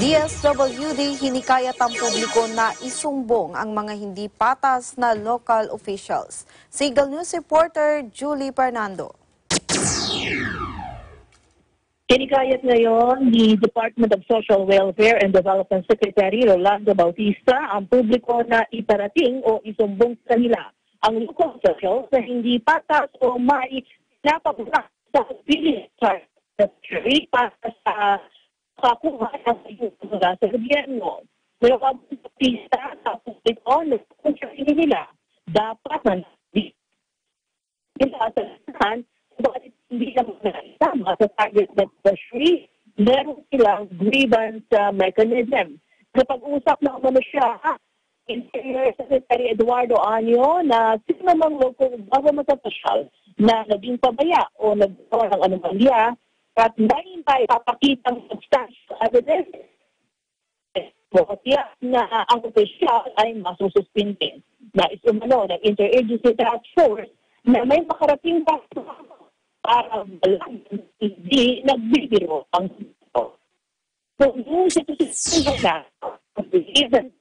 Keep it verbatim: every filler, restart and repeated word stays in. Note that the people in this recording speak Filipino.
D S W D hinikayat ang publiko na isumbong ang mga hindi patas na local officials. Signal News reporter Julie Fernando. Hinikayat ngayon ni Department of Social Welfare and Development Secretary Rolando Bautista ang publiko na iparating o isumbong sa kanila ang local officials na hindi patas o may napagulak sa pili sa treasury para sa kakuha ng mga sa gobyerno. Pero ang Bautista sa publiko na kung nila dapat na nila sa bakit hindi naman nakasama sa target na treasury, meron silang grievance uh, mechanism. Kapag-usap na umano siya, Interior Secretary Eduardo Anyo na sino namang local government official na naging pabaya o nagkawa ng anomalya at nahintay papakitang substantial evidence na ang official ay masususpindi. Nais umano ng Interagency Task Force na may makarating pa para walang hindi nagbibiro ang ito. So, yung sitwasyon na,